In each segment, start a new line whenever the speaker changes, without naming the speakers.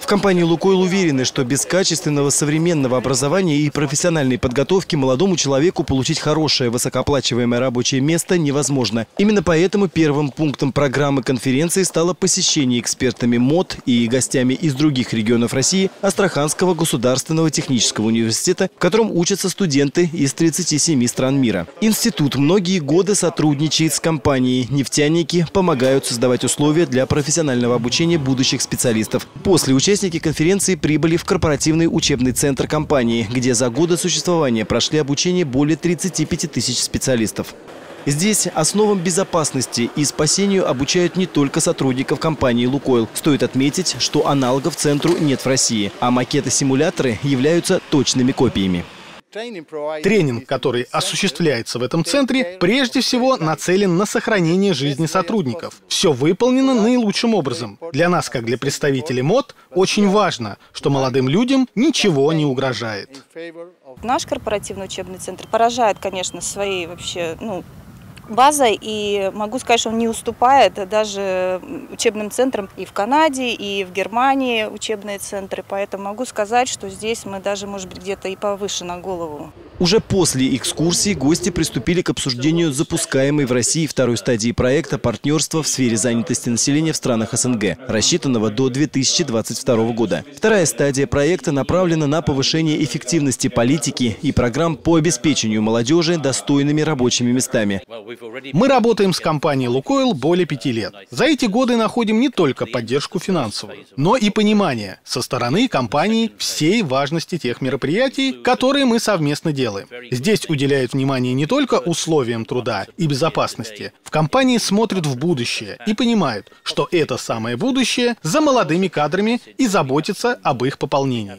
В компании «Лукойл» уверены, что без качественного современного образования и профессиональной подготовки молодому человеку получить хорошее высокооплачиваемое рабочее место невозможно. Именно поэтому первым пунктом программы конференции стало посещение экспертами МОД и гостями из других регионов России Астраханского государственного технического университета, в котором учатся студенты из 37 стран мира. Институт многие годы сотрудничает с компанией. Нефтяники помогают создавать условия для профессионального обучения будущих специалистов. После участники конференции прибыли в корпоративный учебный центр компании, где за годы существования прошли обучение более 35 тысяч специалистов. Здесь основам безопасности и спасению обучают не только сотрудников компании «Лукойл». Стоит отметить, что аналогов центру нет в России, а макеты-симуляторы являются точными копиями.
Тренинг, который осуществляется в этом центре, прежде всего нацелен на сохранение жизни сотрудников. Все выполнено наилучшим образом. Для нас, как для представителей МОД, очень важно, что молодым людям ничего не угрожает.
Наш корпоративный учебный центр поражает, конечно, своей вообще, базой, и могу сказать, что он не уступает даже учебным центрам и в Канаде, и в Германии учебные центры, поэтому могу сказать, что здесь мы даже, может быть, где-то и повыше на голову.
Уже после экскурсии гости приступили к обсуждению запускаемой в России второй стадии проекта партнерства в сфере занятости населения в странах СНГ, рассчитанного до 2022 года. Вторая стадия проекта направлена на повышение эффективности политики и программ по обеспечению молодежи достойными рабочими местами.
Мы работаем с компанией «Лукойл» более 5 лет. За эти годы находим не только поддержку финансовую, но и понимание со стороны компании всей важности тех мероприятий, которые мы совместно делаем. Здесь уделяют внимание не только условиям труда и безопасности. В компании смотрят в будущее и понимают, что это самое будущее за молодыми кадрами и заботятся об их пополнении.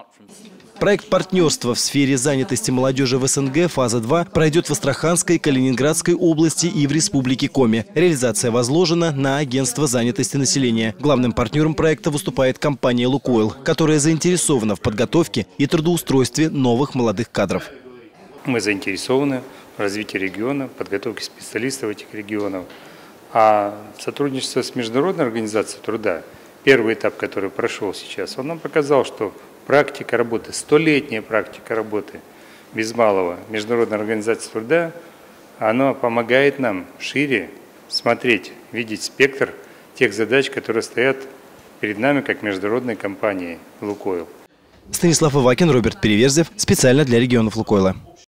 Проект партнерства в сфере занятости молодежи в СНГ «Фаза 2» пройдет в Астраханской, Калининградской области и в Республике Коми. Реализация возложена на агентство занятости населения. Главным партнером проекта выступает компания «Лукойл», которая заинтересована в подготовке и трудоустройстве новых молодых кадров.
Мы заинтересованы в развитии региона, подготовке специалистов этих регионов. А сотрудничество с Международной организацией труда, первый этап, который прошел сейчас, он нам показал, что практика работы, 100-летняя практика работы без малого Международной организации труда, она помогает нам шире смотреть, видеть спектр тех задач, которые стоят перед нами как международной компанией «Лукойл».
Станислав Ивакин, Роберт Переверзев. Специально для регионов «Лукойла».